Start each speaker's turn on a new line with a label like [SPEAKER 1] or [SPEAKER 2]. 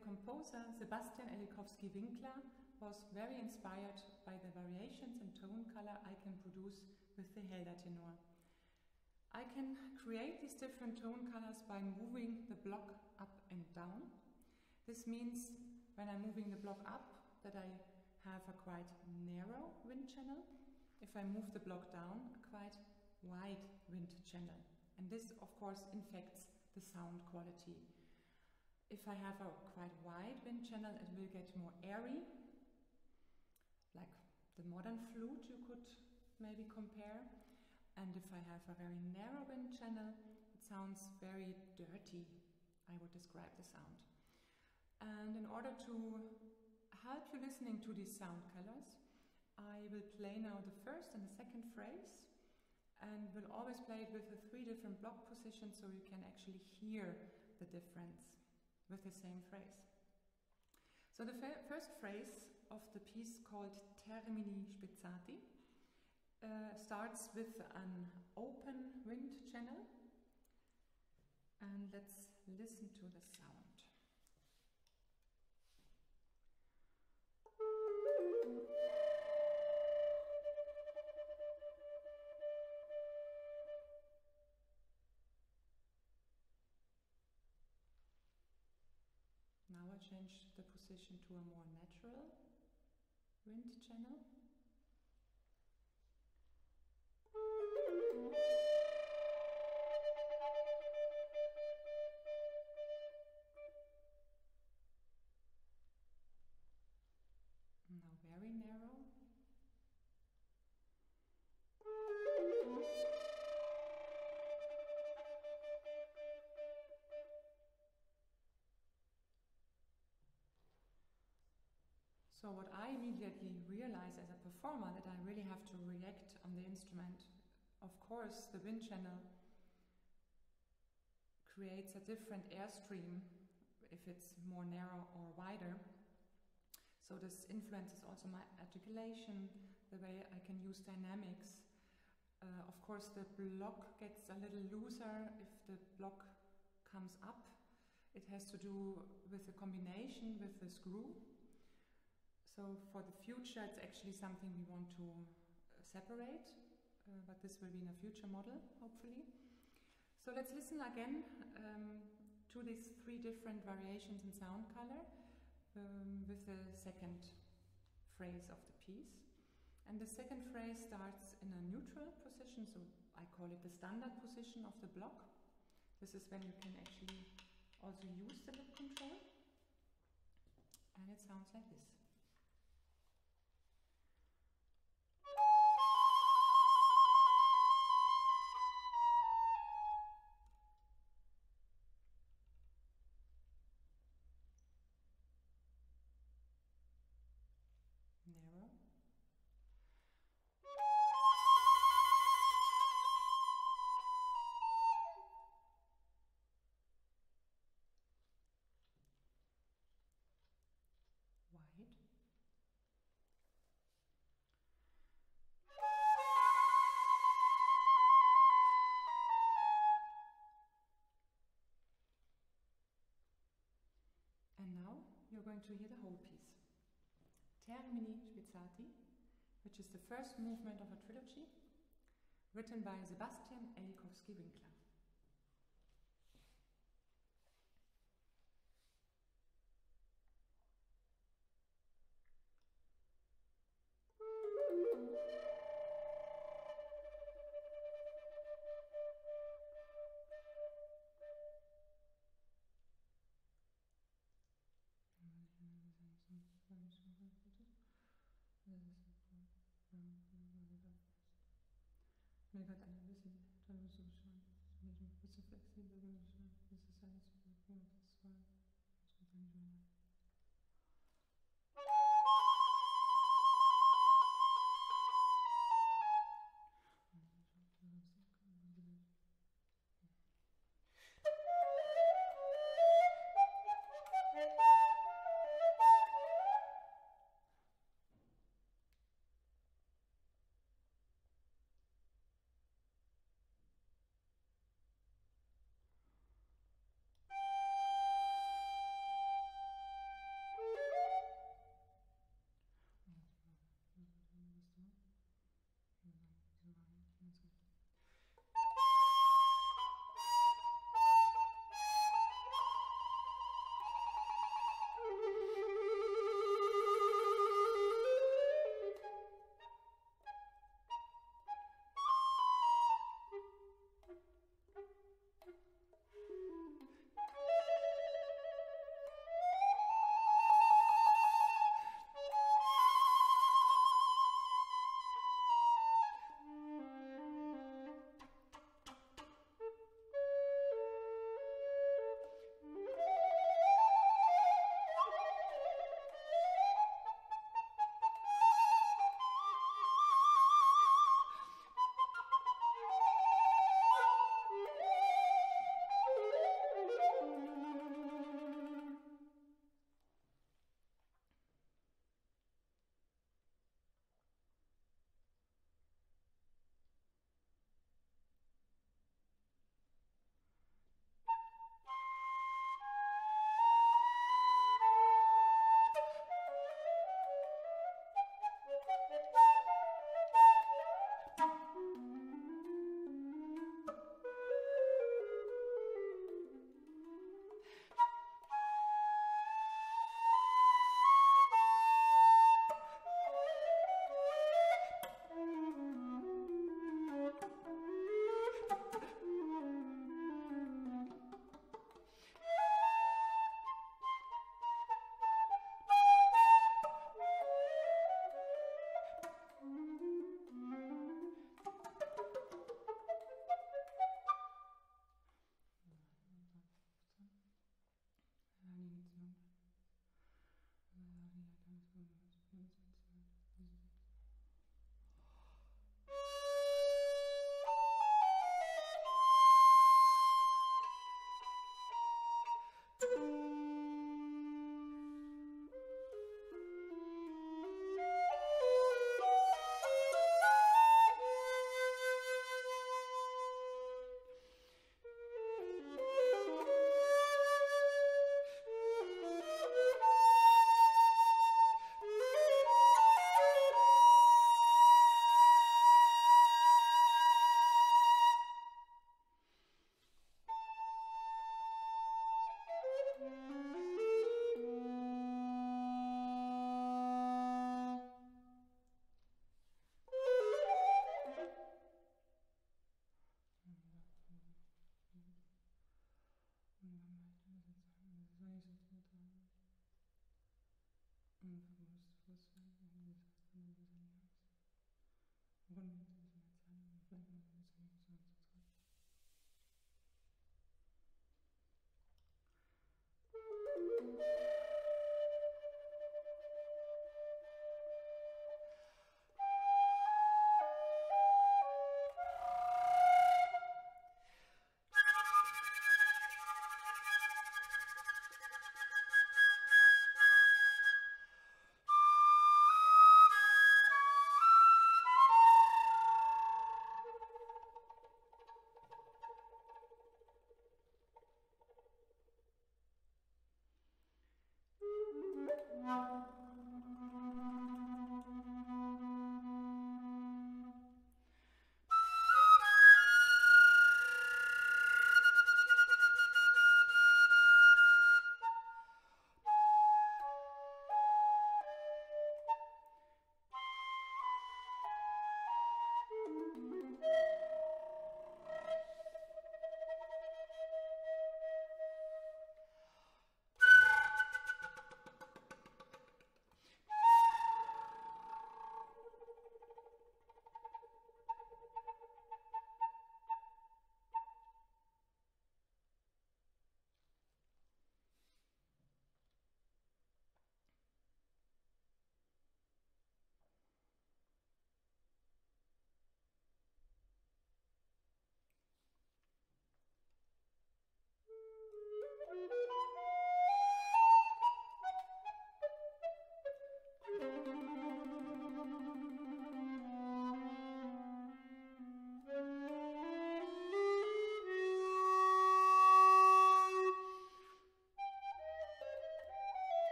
[SPEAKER 1] composer Sebastian Elikowski-Winkler was very inspired by the variations in tone color I can produce with the Helder Tenor. I can create these different tone colors by moving the block up and down. This means when I'm moving the block up that I have a quite narrow wind channel. If I move the block down, a quite wide wind channel. And this of course affects the sound quality. If I have a quite wide wind channel, it will get more airy, like the modern flute you could maybe compare. And if I have a very narrow wind channel, it sounds very dirty, I would describe the sound. And in order to help you listening to these sound colors, I will play now the first and the second phrase, and will always play it with the 3 different block positions so you can actually hear the difference with the same phrase. So the first phrase of the piece, called termini spezzati, starts with an open wind channel, and let's listen to the sound. Now I change the position to a more natural wind channel. Now very narrow. So what I immediately realize as a performer, that I really have to react on the instrument. Of course, the wind channel creates a different airstream if it's more narrow or wider. So this influences also my articulation, the way I can use dynamics. Of course, the block gets a little looser if the block comes up. It has to do with the combination with the screw. So for the future, it's actually something we want to separate, but this will be in a future model, hopefully. So let's listen again to these 3 different variations in sound color with the second phrase of the piece. And the second phrase starts in a neutral position, so I call it the standard position of the block. This is when you can actually also use the lip control. And it sounds like this. Narrow. Wide. And now you're going to hear the whole piece. Termini spezzati, which is the first movement of a trilogy, written by Sebastian Elikowski-Winkler.